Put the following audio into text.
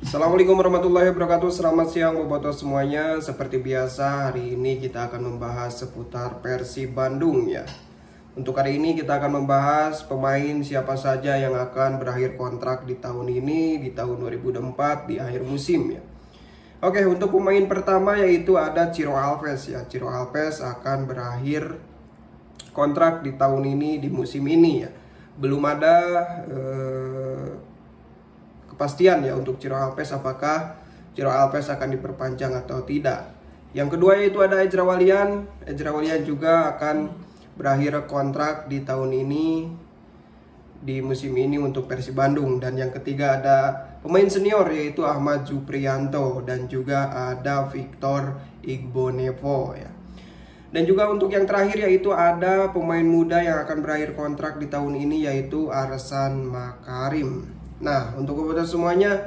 Assalamualaikum warahmatullahi wabarakatuh. Selamat siang bobotoh semuanya. Seperti biasa hari ini kita akan membahas seputar Persib Bandung ya. Untuk hari ini kita akan membahas pemain siapa saja yang akan berakhir kontrak di tahun ini, di tahun 2024 di akhir musim ya. Oke, untuk pemain pertama yaitu ada Ciro Alves ya. Ciro Alves akan berakhir kontrak di tahun ini, di musim ini ya. Belum ada kepastian ya untuk Ciro Alves, apakah Ciro Alves akan diperpanjang atau tidak. Yang kedua yaitu ada Ezra Walian. Ezra Walian juga akan berakhir kontrak di tahun ini, di musim ini untuk Persib Bandung. Dan yang ketiga ada pemain senior yaitu Ahmad Zuprianto dan juga ada Victor Igbonevo ya. Dan juga untuk yang terakhir yaitu ada pemain muda yang akan berakhir kontrak di tahun ini yaitu Arsan Makarim. Nah, untuk bobotoh semuanya,